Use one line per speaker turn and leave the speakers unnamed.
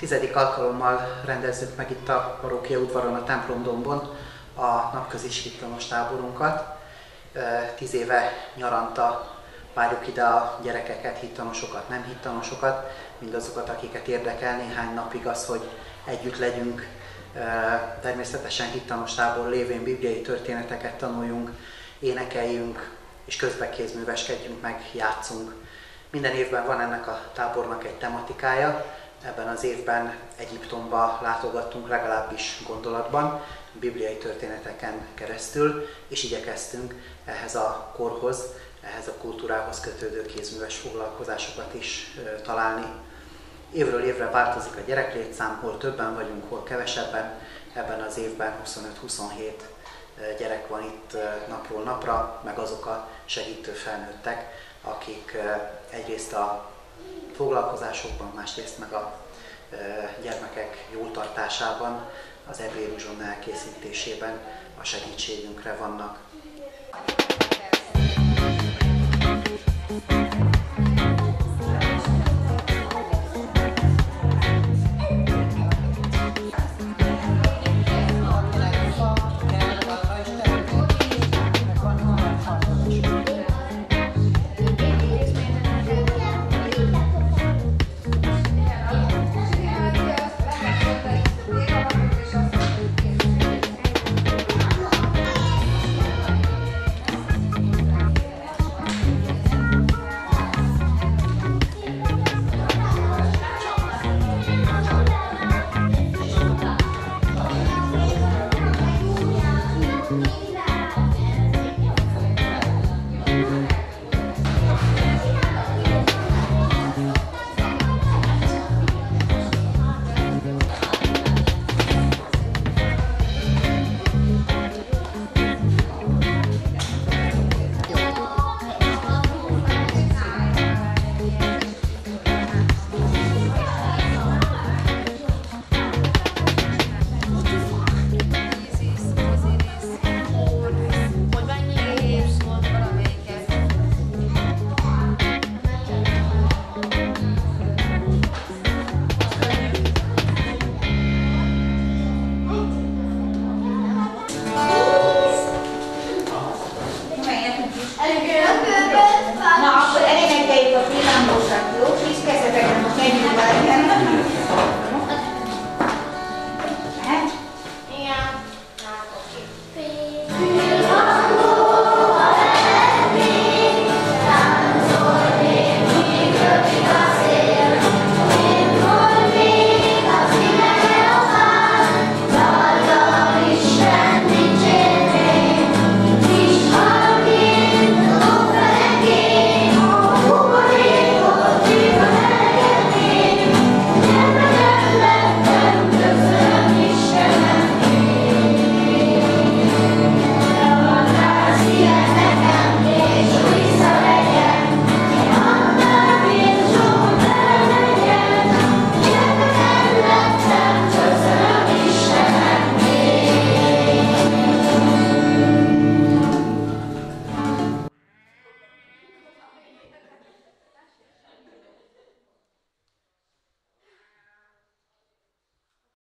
10. alkalommal rendezzük meg itt a parókia udvaron, a templomdombon a napközis hittanos táborunkat. 10 éve nyaranta várjuk ide a gyerekeket, hittanosokat, nem hittanosokat, mindazokat, akiket érdekel néhány napig az, hogy együtt legyünk. Természetesen hittanos tábor lévén bibliai történeteket tanuljunk, énekeljünk, és közben kézműveskedjünk meg, játszunk. Minden évben van ennek a tábornak egy tematikája. Ebben az évben Egyiptomba látogattunk, legalábbis gondolatban, bibliai történeteken keresztül, és igyekeztünk ehhez a korhoz, ehhez a kultúrához kötődő kézműves foglalkozásokat is találni. Évről évre változik a gyereklétszám, hol többen vagyunk, hol kevesebben. Ebben az évben 25-27 gyerek van itt napról napra, meg azok a segítő felnőttek, akik egyrészt a foglalkozásokban, másrészt meg a gyermekek jótartásában, az ebédruzsonna elkészítésében a segítségünkre vannak.